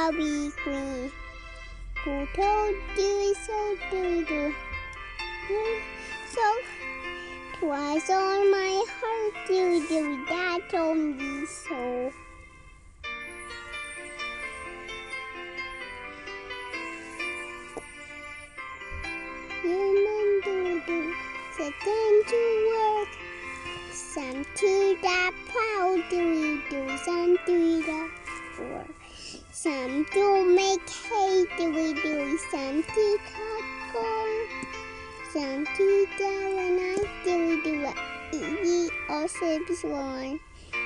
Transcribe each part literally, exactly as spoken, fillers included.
shall be queen. Who told you so, do do? So, twas on my heart, do do, that told me so. Human do do, set them to work. Some to the plow, do do, some to the work. Some to make hay, do do, some to cut corn. Some to the when I do do, eat all shapes one.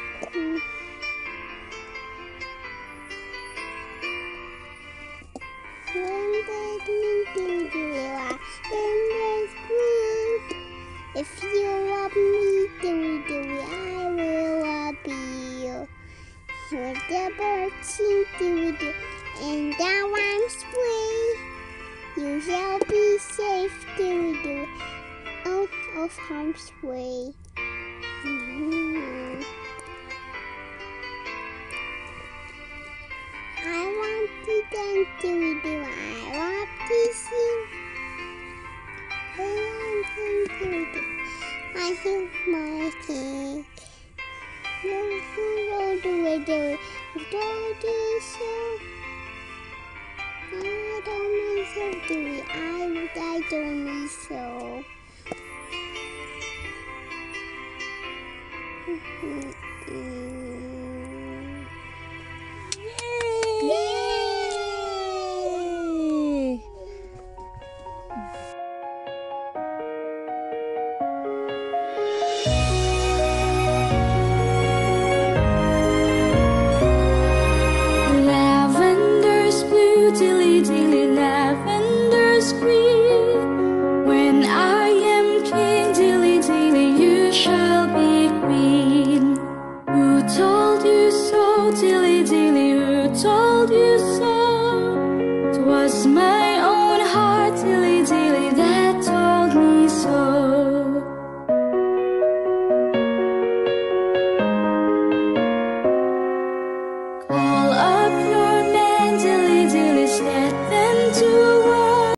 When the green do do, then there's green. If you love me, do do, I will love you. With the birds sing, do do, and the rhymes play, you shall be safe, do do, out of harm's way. Mm-hmm. I want to dance, do do, I want to sing. I want to do do, I hear my king. You do do it, do it, do do so. I don't myself do it, I I don't need so.